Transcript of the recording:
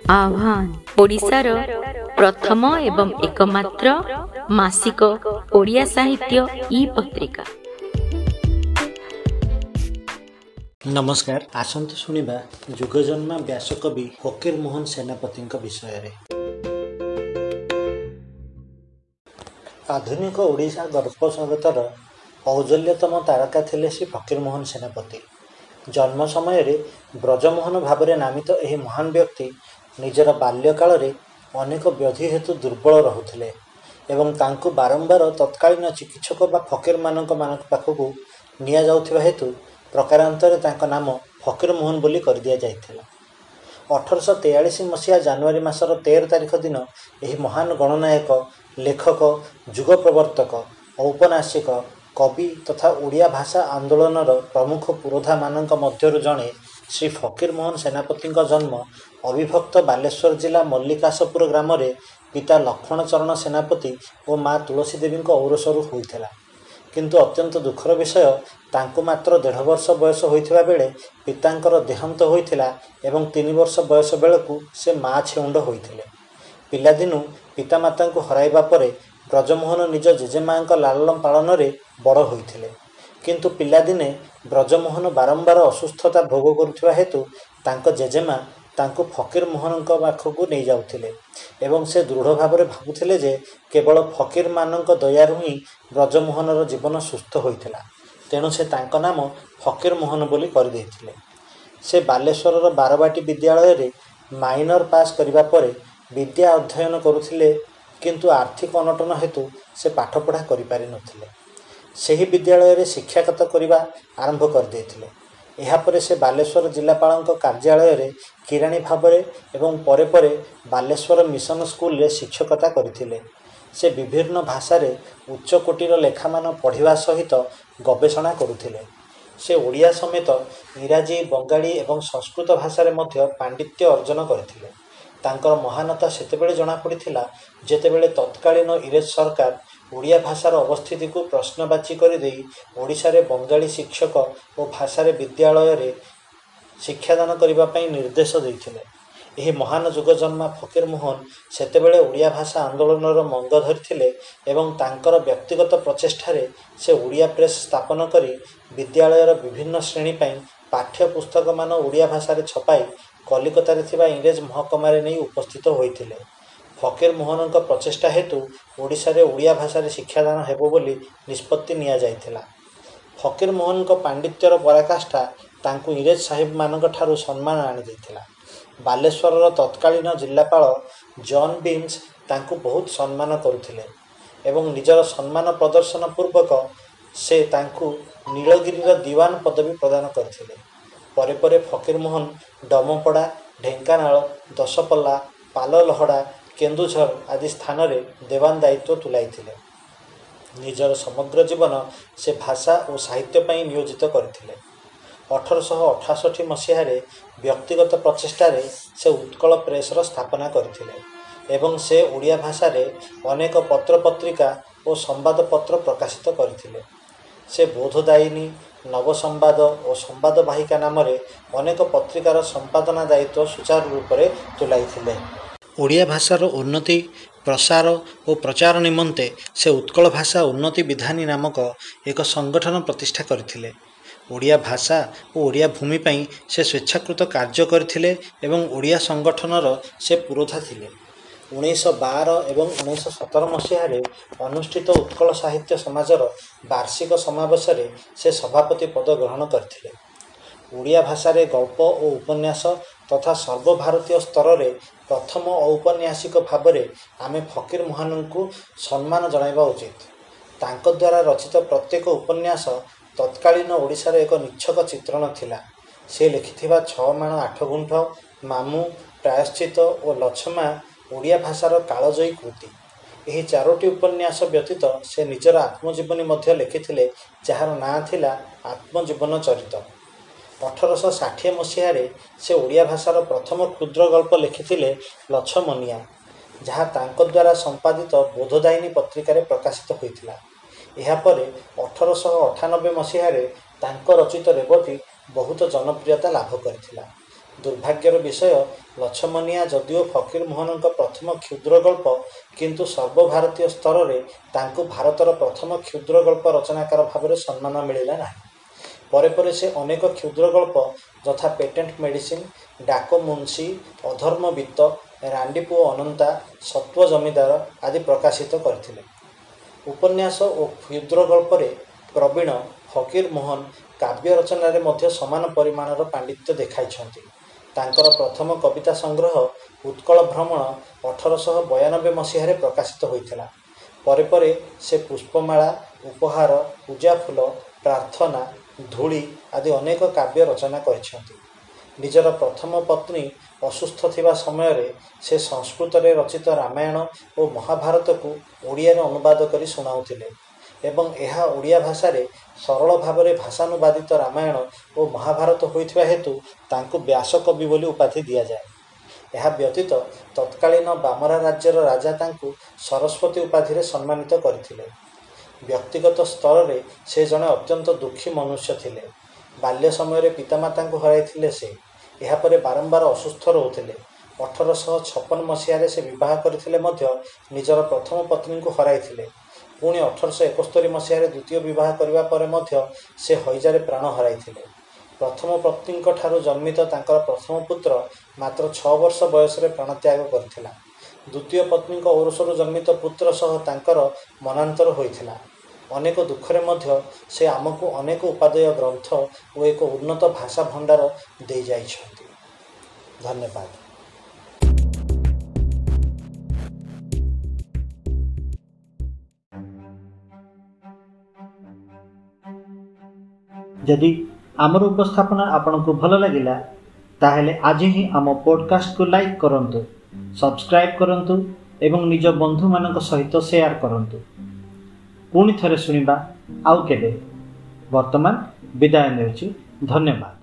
आह्वान ओडिशार प्रथम एवं एकमात्र मासिक ओडिया साहित्य ई पत्रिका। नमस्कार, आसंत शुणिबा जुगजन्मा व्यासकवि फकीरमोहन सेनापति विषय। आधुनिक ओडिशा गल्प जगतर औज्ज्वल्यतम तारका थिले श्री फकीरमोहन सेनापति। जन्म समय ब्रजमोहन भाव नामित यह महान व्यक्ति निजर बाल्यकाल अनेक व्याधि हेतु दुर्बल रहुथिले एवं तांको बारंबार तत्कालीन चिकित्सक बा फकीर मानक पाखक निया जाउथिबा हेतु प्रकारांतर तांको नाम फकीरमोहन बोली कर दिया जाइथिला। 1843 मसीहा जनवरी मासर 13 तारिख दिन यह महान गणनायक, लेखक, जुग प्रवर्तक, औपन्यासिक, कवि तथा ओडिया भाषा आंदोलनर प्रमुख पुरोधा मानक मध्यरु जणे श्री फकीरमोहन सेनापति जन्म अविभक्त बालेश्वर जिला मल्लिकाशपुर ग्राम रे पिता लक्ष्मण चरण सेनापति और माँ तुलसी देवी औरसरु होइथिला। किंतु अत्यंत दुखर विषय, तांको मात्र 1.5 वर्ष बयस होइथिबा बेले पितांकर देहांत होइथिला एवं 3 वर्ष बयस बेलकु से माँ छेउंड होइथिले। पिलादिनु पितामाता को हराइबा परे ब्रजमोहन निज जेजेमां लालन पालन रे बड़ होइथिले। किंतु पिलादिने ब्रजमोहन बारंबार असुस्थता भोग करुथिबा हेतु तांको जेजेमा तांको फकीरमोहन पाखक नहीं जाउथिले एवं से दृढ़ भाव भावुथिले जे केवल फकीर मानक दयारु ही ब्रजमोहनर जीवन सुस्थ होइथिला। तेणु से तांको नाम फकीरमोहन बोली कर देथिले। से बालेश्वर बारबाटी विद्यालय रे माइनर पास करिबा परे विद्या अध्ययन करुथिले, किंतु आर्थिक अनटन हेतु से पाठपढ़ा करि पारि नथिले। ସେହି विद्यालय शिक्षागत करने आरंभ कर देथिले। एहा परे से बालेश्वर जिलापाल कार्यालय रे किराणी भाव एवं परे परे बालेश्वर मिशन स्कूल रे शिक्षकता करथिले। से विभिन्न भाषा रे उच्च कोटीर लेखामान पढ़िबा सहित गवेषणा करुथिले। से ओडिया समेत इंग्राजी, बंगाली एवं संस्कृत भाषा रे मध्य पांडित्य अर्जन करथिले। तांकर महानता सेतेबेले जଣା पड़िथिला जेतेबेले तत्कालीन इंग्रेज सरकार ओडिया भाषार अवस्थिति को प्रश्नवाची कर ओडिशा रे बंगाली शिक्षक और भाषा रे विद्यालय रे शिक्षादान करने निर्देश देथिले। यह महान जुगजन्मा फकीरमोहन सेतेबेले ओडिया भाषा आंदोलन मंग धरिथिले एवं तांकर व्यक्तिगत प्रचेष्टारे से ओडिया प्रेस स्थापन करी विद्यालयर विभिन्न श्रेणी पई पाठ्य पुस्तक मान ओडिया भाषा रे छपाई कलिकता रे थिबा इंग्रेज महकमारे नहीं उपस्थित होइथिले। फकीरमोहन प्रचेष्टा हेतु ओडिशा रे ओडिया भाषा रे शिक्षादान हेबो बोली निष्पत्ति निया जाइथिला। फकीरमोहन पांडित्यर पराकाष्ठा तांकु इंग्रेज साहिब मानक ठारू सम्मान आनी दैथिला। बालेश्वर तत्कालीन जिलापाल जॉन बीम्स तांकु बहुत सम्मान करुथिले एवं निजर सम्मान प्रदर्शन पूर्वक से तांकु नीलगिरी दीवान पदवी प्रदान करथिले। परे परे फकीरमोहन डमपड़ा, ढेंकानाल, दशपल्ला, पाललहड़ा, केन्दुझर आदि स्थान रे देवान दायित्व तुलाइथिले। निजर समग्र जीवन से भाषा और साहित्य पई नियोजित करथिले। 1868 मसीह व्यक्तिगत प्रचेष्टारे से उत्कल प्रेसर स्थापना करथिले एवं से ओडिया भाषा रे अनेक पत्र पत्रिका और संवादपत्र प्रकाशित करथिले। से बोधदायिनी, नवसंवाद और संवाद वाहिका नाम अनेक पत्रिकार संपादना दायित्व सुचारू रूप से तुलाइथिले। ओडिया भाषार उन्नति, प्रसार और प्रचार निमंते से उत्कल भाषा उन्नति विधानी नामक एक संगठन प्रतिष्ठा करथिले। ओडिया भाषा और ओडिया भूमि पई से स्वेच्छाकृत कार्य करथिले एवं ओडिया संगठनर से पुरोधा थिले। 1912 एवं 1917 मसीह अनुष्ठित उत्कल साहित्य समाजर वार्षिक समावेश से सभापति पद ग्रहण करथिले। ओडिया भाषा रे गल्प और उपन्यास तथा सर्वभारतीय स्तर रे प्रथम औपन्यासिक भाव में आमे फकीरमोहन को सम्मान जणाइबा उचित। तांको द्वारा रचित प्रत्येक उपन्यास तत्कालीन ओडिशार एक निच्छक चित्रण थिला। से लिखिथिबा 6 माण 8 गुंठ, मामू, प्रायश्चित और लछमा ओडिया भाषार कालजयी कृति। यही 4टी उपन्यास व्यतीत से निजर आत्मजीवनी मध्य लिखिथिले, जार नाँ थिला आत्मजीवन चरित। 1860 मसीह से ओडिया भाषार प्रथम क्षुद्र गल्प लिखिथिले लछमनिया, जहाँ तांको द्वारा संपादित बोधदायिनी पत्रिका प्रकाशित होइथिला। एहा परे 1898 मसीह तांको रचित रेवती बहुत जनप्रियता लाभ करथिला। दुर्भाग्यर विषय लछमनिया जदिओ फकीरमोहन प्रथम क्षुद्र गल्प किंतु सर्वभारतीय स्तर में तांकु भारतर प्रथम क्षुद्र गल्प रचनाकार भाव सम्मान मिलला नहीं। परे परे से अनेक क्षुद्र गल्प यथा पेटेंट मेडिसिन, डाक मुंशी, अधर्म वित्त, रांडीपुओ अनंता, सत्व जमीदार आदि प्रकाशित करथिले। उपन्यास और क्षुद्र गल्प प्रवीण फकीरमोहन काव्य रचनारे मध्य समान परिमाणर पांडित्य देखाइछन्ति। तांकर प्रथम कविता संग्रह उत्कल भ्रमण 1892 मसीह प्रकाशित होइथिला। परे परे से पुष्पमाला, उपहार, पूजाफुल, प्रार्थना, धूली आदि अनेक काव्य रचना करिछन्ति। निजर प्रथम पत्नी असुस्थ थिबा समय रे से संस्कृत रे रचित रामायण और महाभारत को ओडिया रे अनुवाद करी सुनाउथिले एवं एहा ओडिया भाषा रे सरल भाव में भाषानुवादित रामायण और महाभारत होइथिबा हेतु तांको व्यास कवि बोली उपाधि दिया जाए। यह व्यतीत तत्कालीन बामरा राज्यर राजा तांको सरस्वती उपाधि रे सम्मानित करथिले। व्यक्तिगत स्तर रे से जने अत्यंत दुखी मनुष्य थिले। बाल्य समय रे पितामाता को हराइथिले। से यह परे बारंबार असुस्थ रहउथिले। 1856 मसीह से विवाह करथिले मध्य निजर प्रथम पत्नी को हराइथिले। पुणी 1871 मसीह द्वितीय विवाह करबा परे मध्य से हईजारे प्राण हराइथिले। प्रथम पत्नी ठारू जन्मित तांकर प्रथम पुत्र मात्र 6 वर्ष बयस रे प्राणत्याग करथिला। द्वितीय पत्नी औरसरू जन्मित पुत्र सह तांकर मनांतर होइथिला। अनेक दुखरे मध्य से आमको अनेक उपादेय ग्रंथ और एक उन्नत भाषा भंडार दे जाइछन्ति। धन्यवाद। यदि आमर उपस्थापना आपन को भल लगिला ताहेले आज ही आम पॉडकास्ट को लाइक करंतु, सब्सक्राइब करंतु एवं निज बंधु मानक सहित शेयर करंतु। पुणी थरे सुनिबा आउ केबे। वर्तमान विदाय नेउछि। धन्यवाद।